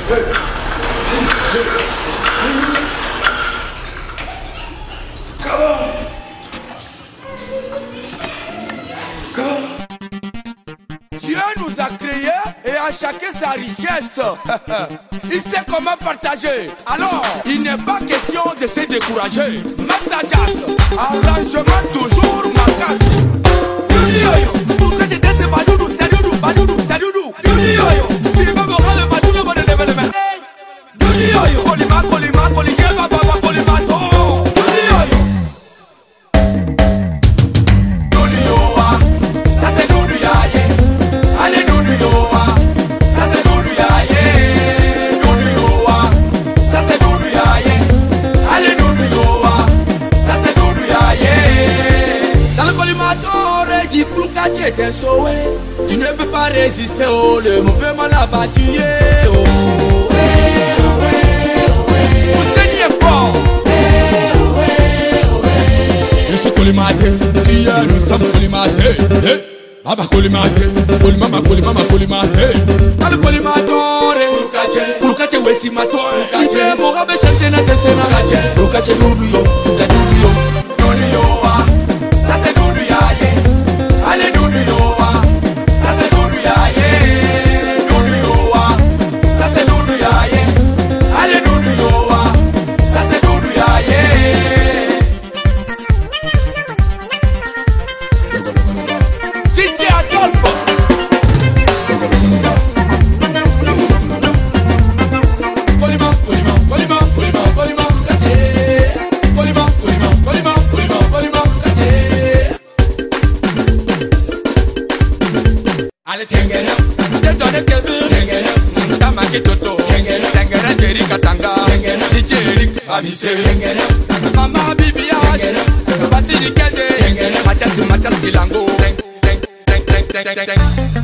Dieu nous a créés et à chacun sa richesse. Il sait comment partager. Alors, il n'est pas question de se décourager. Master Jazz, arrangement toujours Makassi. Yudi yoyo, tout ce que j'ai dit c'est Badoudou, Sadoudou. Yudi yoyo, tu vas me rendre le Badoudou, bon le mec. Yudi yoyo, Kolima, Baba, Kolima, to. Yudi yoyo. Yudi yoa, ça c'est Doudou yaye. Allez Doudou yoa, ça c'est Doudou yaye. Doudou yoa, ça c'est Doudou yaye. Allez Doudou yoa, ça c'est Doudou yaye. Dans le collimateur, dit Kouloukache des Sowe. Tu ne peux pas résister, oh, le mouvement l'a battu. Oh, vous saignez fort. Je suis collimaté, nous sommes collimatés. Baba collimaté, collimama, collimaté. Dans le collimateur, Kouloukache, Wessi Mator. Tu peux mon rabé chanter dans tes scènes. Kouloukache, Doudou yo, c'est Doudou yo. Doudou yo, ça c'est Doudou yaye. Allez Doudou yo, ça c'est Doudou yaye. Doudou yo, ça c'est Doudou yaye. Allez Doudou yo, ça c'est Doudou yaye. DJ Adolphe. Allez tengere, te donne que veut. Tengere, tamaki toto. Tengere, tengere jeri katanga. Tengere, jeri amise. Tengere, mama bibia. Tengere, basiri kende. Tengere, machas kilango. Teng.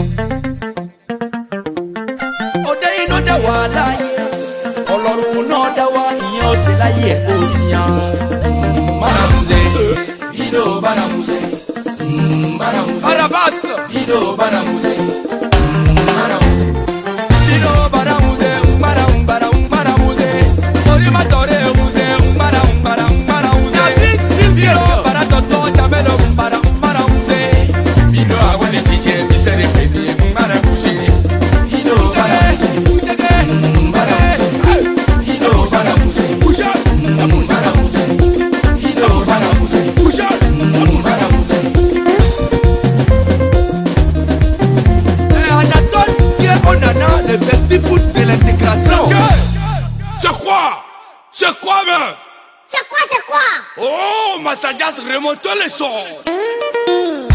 Ode ino da wala. Oloru no da wa iyo selaye osian. Banamuze, ido banamuze. Arabas, ido banamuze. Le festival de l'intégration. C'est quoi même? C'est quoi? Oh, Master Jazz, remontons les sons.